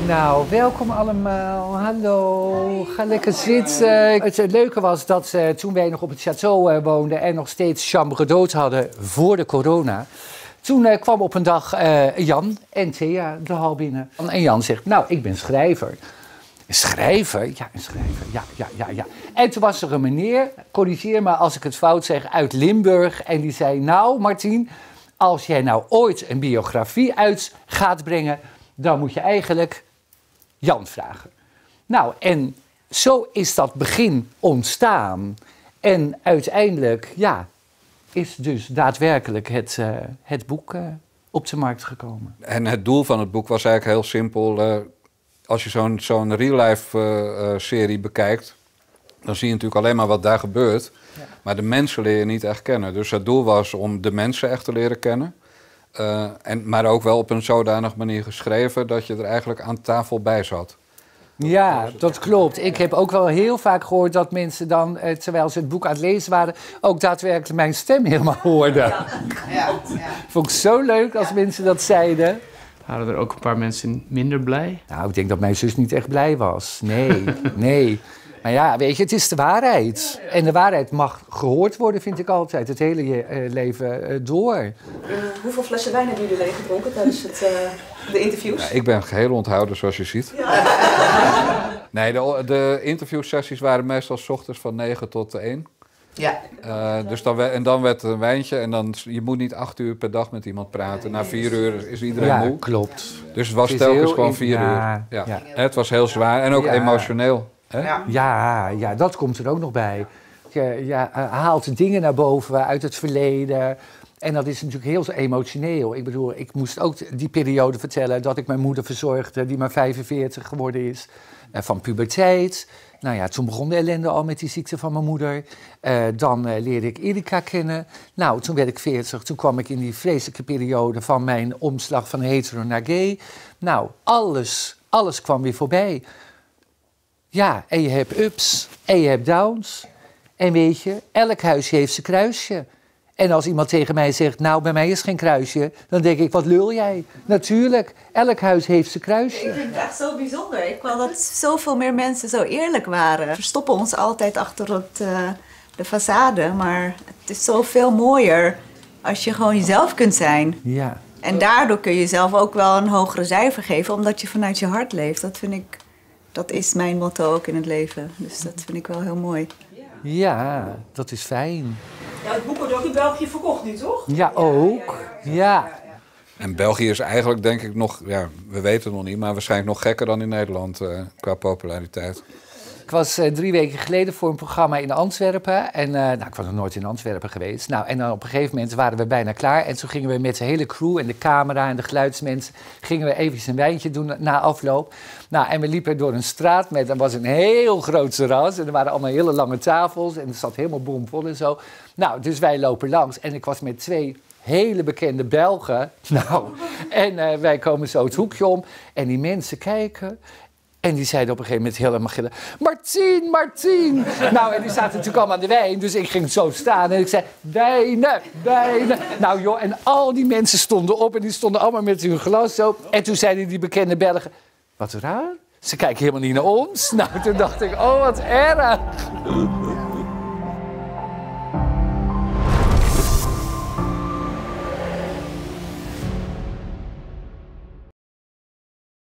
Nou, welkom allemaal. Hallo. Ga lekker zitten. Het leuke was dat toen wij nog op het château woonden en nog steeds chambre d'hôte hadden voor de corona. Toen kwam op een dag Jan en Thea de hal binnen. En Jan zegt, nou, ik ben schrijver. Een schrijver? Ja, een schrijver. Ja. En toen was er een meneer, corrigeer me als ik het fout zeg, uit Limburg. En die zei, nou Martien, als jij nou ooit een biografie uit gaat brengen, dan moet je eigenlijk Jan vragen. Nou, en zo is dat begin ontstaan. En uiteindelijk, ja, is dus daadwerkelijk het boek op de markt gekomen. En het doel van het boek was eigenlijk heel simpel. Als je zo'n real-life serie bekijkt, dan zie je natuurlijk alleen maar wat daar gebeurt. Ja. Maar de mensen leer je niet echt kennen. Dus het doel was om de mensen echt te leren kennen. Maar ook wel op een zodanige manier geschreven dat je er eigenlijk aan tafel bij zat. Ja, dat klopt. Ik heb ook wel heel vaak gehoord dat mensen dan, terwijl ze het boek aan het lezen waren, ook daadwerkelijk mijn stem helemaal hoorden. Ja. Vond ik zo leuk als mensen dat zeiden. Waren er ook een paar mensen minder blij? Nou, ik denk dat mijn zus niet echt blij was. Nee. Maar ja, weet je, het is de waarheid. En de waarheid mag gehoord worden, vind ik altijd, het hele leven door. Hoeveel flessen wijn hebben jullie leeggedronken tijdens de interviews? Ja, ik ben geheel onthouden, zoals je ziet. Ja. Nee, de interviewsessies waren meestal 's ochtends van 9 tot 1. Ja. Dus dan werd het een wijntje en je moet niet 8 uur per dag met iemand praten. Na 4 uur is iedereen moe. Ja, klopt. Dus het was telkens gewoon 4 uur. Ja. Het was heel zwaar en ook emotioneel. Hè? Ja, dat komt er ook nog bij. Je haalt dingen naar boven uit het verleden. En dat is natuurlijk heel emotioneel. Ik bedoel, ik moest ook die periode vertellen dat ik mijn moeder verzorgde, die maar 45 geworden is, van puberteit. Nou ja, toen begon de ellende al met die ziekte van mijn moeder. Dan leerde ik Erika kennen. Nou, toen werd ik 40. Toen kwam ik in die vreselijke periode van mijn omslag van hetero naar gay. Nou, alles kwam weer voorbij. Ja, en je hebt ups en je hebt downs. En weet je, elk huisje heeft zijn kruisje. En als iemand tegen mij zegt, nou, bij mij is geen kruisje, dan denk ik, wat lul jij? Natuurlijk, elk huis heeft zijn kruisje. Ik vind het echt zo bijzonder. Ik wou dat zoveel meer mensen zo eerlijk waren. We verstoppen ons altijd achter de façade, maar het is zoveel mooier als je gewoon jezelf kunt zijn. Ja. En daardoor kun je jezelf ook wel een hogere cijfer geven, omdat je vanuit je hart leeft. Dat is mijn motto ook in het leven. Dus dat vind ik wel heel mooi. Ja, dat is fijn. Ja, het boek wordt ook in België verkocht nu, toch? Ja, ook. Ja. En België is eigenlijk, denk ik, nog, ja, we weten het nog niet, maar waarschijnlijk nog gekker dan in Nederland qua populariteit. Ik was 3 weken geleden voor een programma in Antwerpen. En ik was nog nooit in Antwerpen geweest. Nou, en dan op een gegeven moment waren we bijna klaar. En toen gingen we met de hele crew en de camera en de geluidsmensen, gingen we even een wijntje doen na afloop. Nou, en we liepen door een straat met, er was een heel groot terras. En er waren allemaal hele lange tafels. En het zat helemaal bomvol en zo. Nou, dus wij lopen langs. En ik was met 2 hele bekende Belgen. Nou, en wij komen zo het hoekje om. En die mensen kijken. En die zeiden op een gegeven moment helemaal gillen, Martien! Nou, en die zaten natuurlijk allemaal aan de wijn, dus ik ging zo staan en ik zei, wijnen. Nou joh, en al die mensen stonden op en die stonden allemaal met hun glas zo. En toen zeiden die bekende Belgen, wat raar, ze kijken helemaal niet naar ons. Nou, toen dacht ik, oh wat erg.